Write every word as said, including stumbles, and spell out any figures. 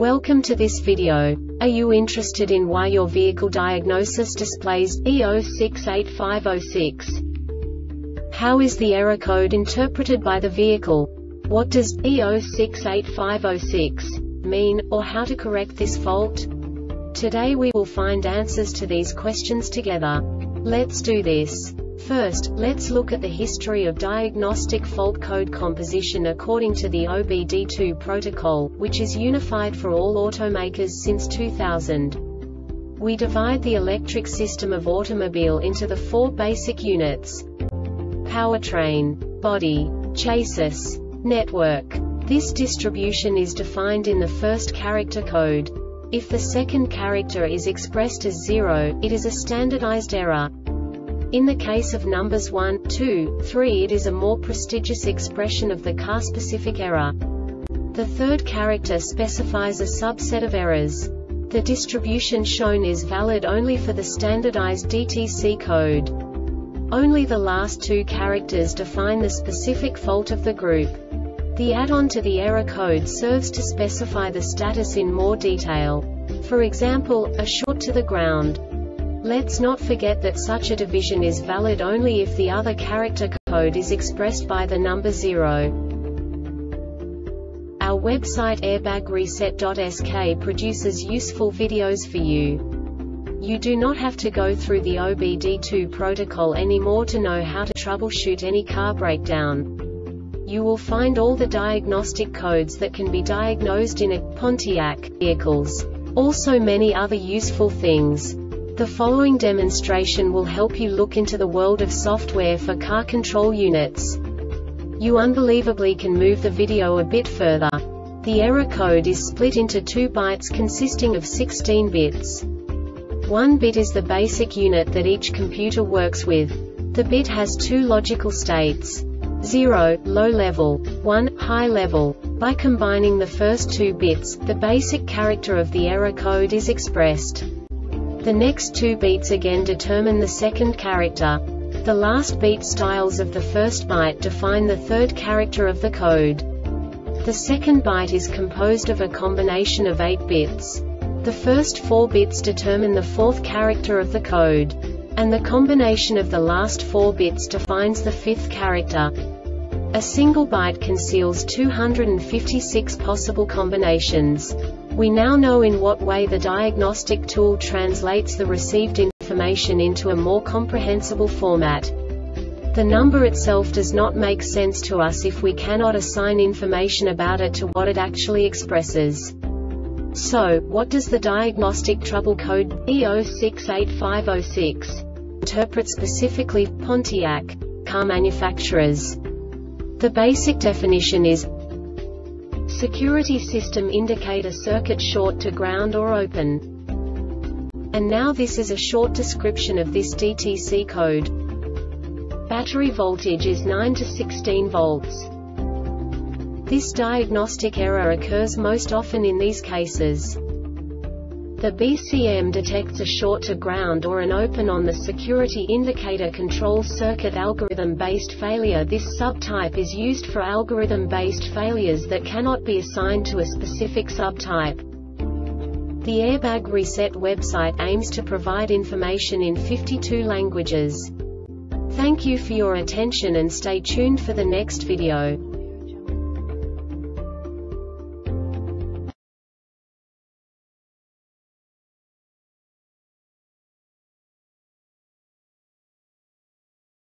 Welcome to this video. Are you interested in why your vehicle diagnosis displays E zero six eight five zero six? How is the error code interpreted by the vehicle? What does E zero six eight five zero six mean, or how to correct this fault? Today we will find answers to these questions together. Let's do this. First, let's look at the history of diagnostic fault code composition according to the O B D two protocol, which is unified for all automakers since two thousand. We divide the electric system of automobile into the four basic units: powertrain, body, chassis, network. This distribution is defined in the first character code. If the second character is expressed as zero, it is a standardized error. In the case of numbers one, two, three, it is a more prestigious expression of the car-specific error. The third character specifies a subset of errors. The distribution shown is valid only for the standardized D T C code. Only the last two characters define the specific fault of the group. The add-on to the error code serves to specify the status in more detail. For example, a short to the ground. Let's not forget that such a division is valid only if the other character code is expressed by the number zero. Our website airbag reset dot S K produces useful videos for you. You do not have to go through the O B D two protocol anymore to know how to troubleshoot any car breakdown. You will find all the diagnostic codes that can be diagnosed in a Pontiac vehicles. Also many other useful things. The following demonstration will help you look into the world of software for car control units. You unbelievably can move the video a bit further. The error code is split into two bytes consisting of sixteen bits. One bit is the basic unit that each computer works with. The bit has two logical states: zero, low level, one, high level. By combining the first two bits, the basic character of the error code is expressed. The next two beats again determine the second character. The last beat styles of the first byte define the third character of the code. The second byte is composed of a combination of eight bits. The first four bits determine the fourth character of the code. And the combination of the last four bits defines the fifth character. A single byte conceals two hundred fifty-six possible combinations. We now know in what way the diagnostic tool translates the received information into a more comprehensible format. The number itself does not make sense to us if we cannot assign information about it to what it actually expresses. So, what does the diagnostic trouble code E zero six eight five zero six interpret specifically for Pontiac car manufacturers? The basic definition is: security system indicator circuit short to ground or open. And now this is a short description of this D T C code. Battery voltage is nine to sixteen volts. This diagnostic error occurs most often in these cases. The B C M detects a short to ground or an open on the security indicator control circuit algorithm-based failure. This subtype is used for algorithm-based failures that cannot be assigned to a specific subtype. The Airbag Reset website aims to provide information in fifty-two languages. Thank you for your attention and stay tuned for the next video.